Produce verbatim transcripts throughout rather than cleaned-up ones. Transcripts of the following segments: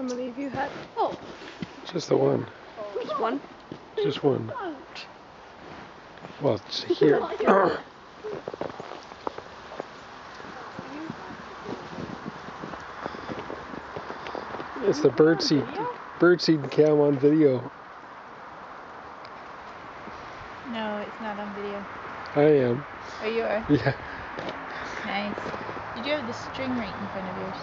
many have you had? Oh. Just the one. Which one? Just one. Well, it's here. It's the birdseed, birdseed cam on video. No, it's not on video. I am. Oh, you are? Yeah. Nice. Did you have the string right in front of yours?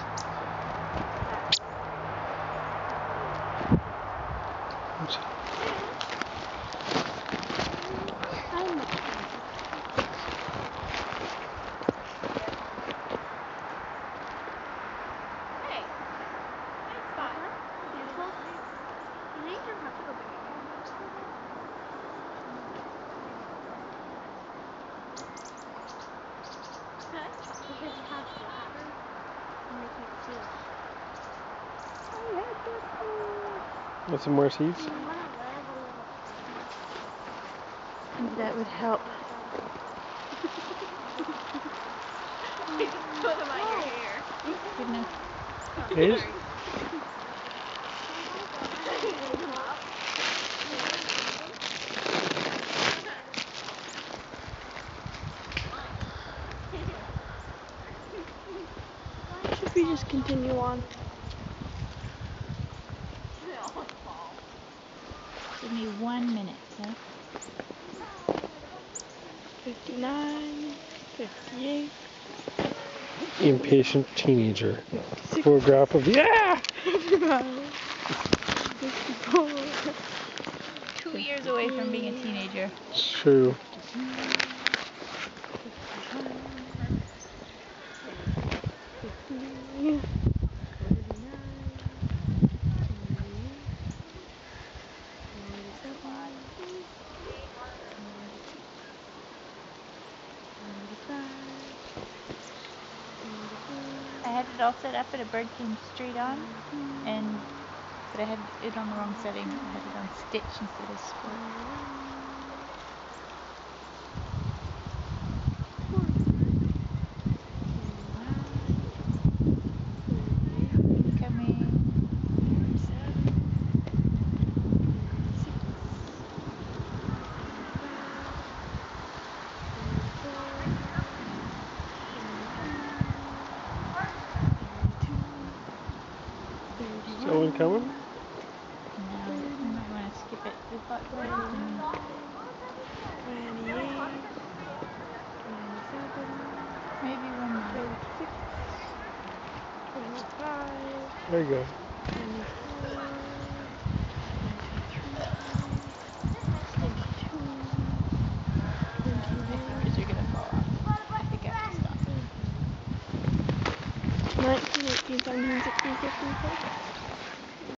Hey, nice spot. Beautiful. You think you're have to go back? Huh? Because you have to have her, and they can't see it. Oh, yeah, that's cool. Want some more seeds? You want to live a little. Maybe that would help. You just put them on your hair. Good enough. Hey. Should we just continue on? Give me one minute, huh? fifty-nine, fifty-eight. Impatient teenager. Photograph of yeah. fifty-four. Two years away from being a teenager. It's true. I had it all set up and a bird came straight on, and but I had it on the wrong setting. I had it on stitch instead of sport. Incoming. Still incoming? No, you might want to skip it. We've got birds and twenty-eight, twenty-seven, maybe one more. twenty-six, twenty-five, There you go. twenty-four, twenty-three, twenty-two, I think yours are gonna fall off. I think I have to stop. nineteen, eighteen, seventeen, sixteen, fifteen, sixteen.